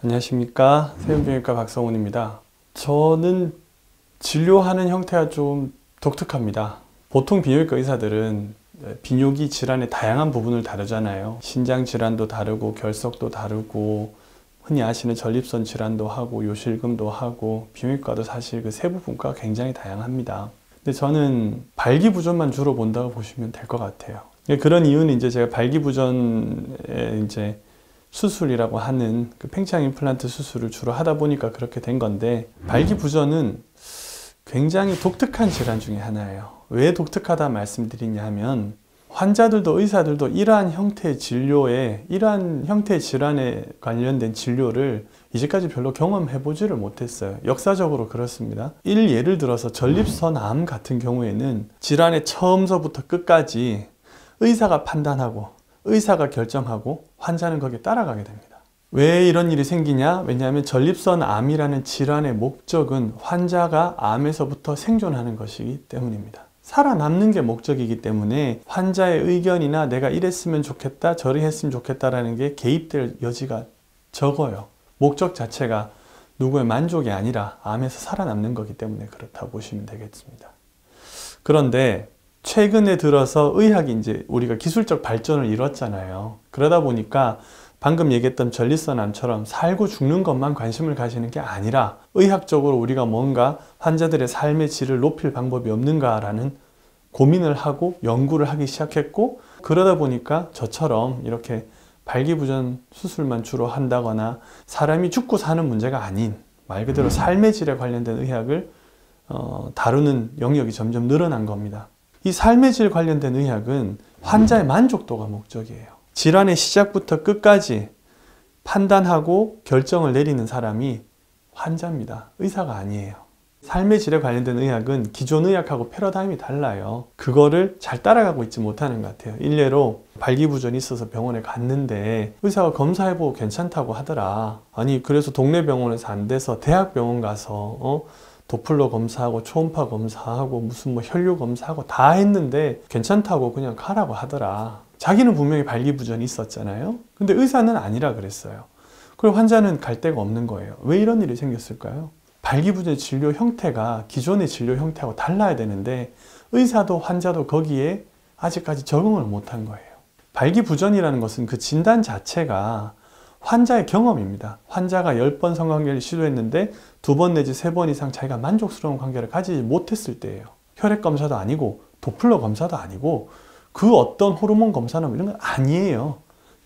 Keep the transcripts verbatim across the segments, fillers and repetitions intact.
안녕하십니까. 세운비뇨기과 박성훈입니다. 저는 진료하는 형태가 좀 독특합니다. 보통 비뇨기과 의사들은 비뇨기 질환의 다양한 부분을 다루잖아요. 신장 질환도 다루고 결석도 다루고 흔히 아시는 전립선 질환도 하고 요실금도 하고 비뇨기과도 사실 그 세부 분과가 굉장히 다양합니다. 근데 저는 발기부전만 주로 본다고 보시면 될 것 같아요. 그런 이유는 이제 제가 발기부전에 이제 수술이라고 하는 그 팽창 임플란트 수술을 주로 하다 보니까 그렇게 된 건데, 발기부전은 굉장히 독특한 질환 중에 하나예요. 왜 독특하다 말씀드리냐 하면, 환자들도 의사들도 이러한 형태의 진료에, 이러한 형태의 질환에 관련된 진료를 이제까지 별로 경험해 보지를 못했어요. 역사적으로 그렇습니다. 일 예를 들어서 전립선 암 같은 경우에는 질환의 처음서부터 끝까지 의사가 판단하고 의사가 결정하고 환자는 거기에 따라가게 됩니다. 왜 이런 일이 생기냐? 왜냐하면 전립선 암이라는 질환의 목적은 환자가 암에서부터 생존하는 것이기 때문입니다. 살아남는 게 목적이기 때문에 환자의 의견이나 내가 이랬으면 좋겠다, 저리 했으면 좋겠다라는 게 개입될 여지가 적어요. 목적 자체가 누구의 만족이 아니라 암에서 살아남는 거기 때문에 그렇다고 보시면 되겠습니다. 그런데 최근에 들어서 의학이 이제 우리가 기술적 발전을 이뤘잖아요. 그러다 보니까 방금 얘기했던 전립선암처럼 살고 죽는 것만 관심을 가지는 게 아니라 의학적으로 우리가 뭔가 환자들의 삶의 질을 높일 방법이 없는가라는 고민을 하고 연구를 하기 시작했고, 그러다 보니까 저처럼 이렇게 발기부전 수술만 주로 한다거나 사람이 죽고 사는 문제가 아닌 말 그대로 삶의 질에 관련된 의학을 어, 다루는 영역이 점점 늘어난 겁니다. 이 삶의 질 관련된 의학은 환자의 만족도가 목적이에요. 질환의 시작부터 끝까지 판단하고 결정을 내리는 사람이 환자입니다. 의사가 아니에요. 삶의 질에 관련된 의학은 기존 의학하고 패러다임이 달라요. 그거를 잘 따라가고 있지 못하는 것 같아요. 일례로 발기부전이 있어서 병원에 갔는데 의사가 검사해보고 괜찮다고 하더라. 아니 그래서 동네 병원에서 안 돼서 대학병원 가서 어? 도플러 검사하고 초음파 검사하고 무슨 뭐 혈류 검사하고 다 했는데 괜찮다고 그냥 가라고 하더라. 자기는 분명히 발기부전이 있었잖아요. 근데 의사는 아니라 그랬어요. 그리고 환자는 갈 데가 없는 거예요. 왜 이런 일이 생겼을까요? 발기부전 진료 형태가 기존의 진료 형태하고 달라야 되는데 의사도 환자도 거기에 아직까지 적응을 못한 거예요. 발기부전이라는 것은 그 진단 자체가 환자의 경험입니다. 환자가 열 번 성관계를 시도했는데 두 번 내지 세 번 이상 자기가 만족스러운 관계를 가지지 못했을 때예요. 혈액 검사도 아니고 도플러 검사도 아니고 그 어떤 호르몬 검사나 이런 건 아니에요.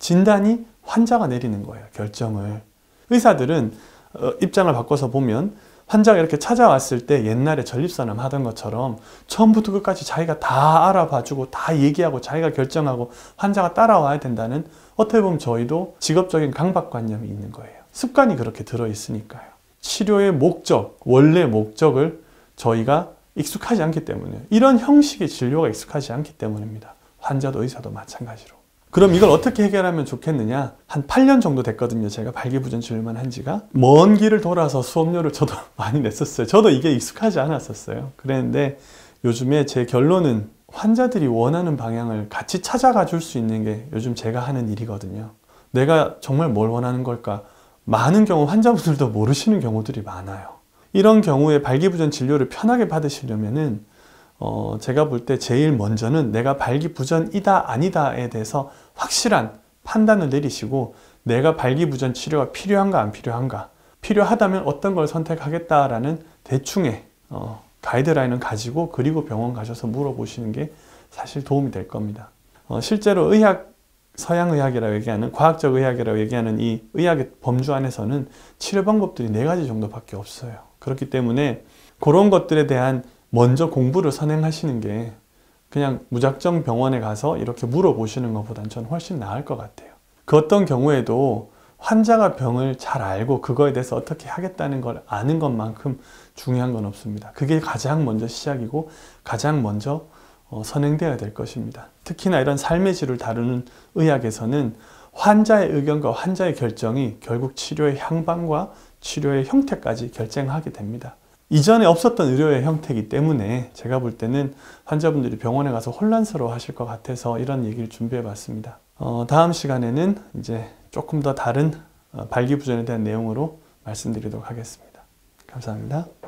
진단이 환자가 내리는 거예요. 결정을. 의사들은 어, 입장을 바꿔서 보면 환자가 이렇게 찾아왔을 때 옛날에 전립선암 하던 것처럼 처음부터 끝까지 자기가 다 알아봐주고 다 얘기하고 자기가 결정하고 환자가 따라와야 된다는, 어떻게 보면 저희도 직업적인 강박관념이 있는 거예요. 습관이 그렇게 들어있으니까요. 치료의 목적, 원래 목적을 저희가 익숙하지 않기 때문에, 이런 형식의 진료가 익숙하지 않기 때문입니다. 환자도 의사도 마찬가지로. 그럼 이걸 어떻게 해결하면 좋겠느냐? 한 팔 년 정도 됐거든요. 제가 발기부전 진료만 한 지가. 먼 길을 돌아서 수업료를 저도 많이 냈었어요. 저도 이게 익숙하지 않았었어요. 그랬는데 요즘에 제 결론은 환자들이 원하는 방향을 같이 찾아가 줄 수 있는 게 요즘 제가 하는 일이거든요. 내가 정말 뭘 원하는 걸까? 많은 경우 환자분들도 모르시는 경우들이 많아요. 이런 경우에 발기부전 진료를 편하게 받으시려면은 어, 제가 볼 때 제일 먼저는 내가 발기부전이다 아니다에 대해서 확실한 판단을 내리시고, 내가 발기부전 치료가 필요한가 안 필요한가, 필요하다면 어떤 걸 선택하겠다라는 대충의 어, 가이드라인을 가지고 그리고 병원 가셔서 물어보시는 게 사실 도움이 될 겁니다. 어, 실제로 의학, 서양의학이라고 얘기하는, 과학적 의학이라고 얘기하는 이 의학의 범주 안에서는 치료 방법들이 네 가지 정도밖에 없어요. 그렇기 때문에 그런 것들에 대한 먼저 공부를 선행하시는 게 그냥 무작정 병원에 가서 이렇게 물어보시는 것보다는 저는 훨씬 나을 것 같아요. 그 어떤 경우에도 환자가 병을 잘 알고 그거에 대해서 어떻게 하겠다는 걸 아는 것만큼 중요한 건 없습니다. 그게 가장 먼저 시작이고 가장 먼저 어, 선행되어야 될 것입니다. 특히나 이런 삶의 질을 다루는 의학에서는 환자의 의견과 환자의 결정이 결국 치료의 향방과 치료의 형태까지 결정하게 됩니다. 이전에 없었던 의료의 형태이기 때문에 제가 볼 때는 환자분들이 병원에 가서 혼란스러워 하실 것 같아서 이런 얘기를 준비해 봤습니다. 어, 다음 시간에는 이제 조금 더 다른 발기부전에 대한 내용으로 말씀드리도록 하겠습니다. 감사합니다.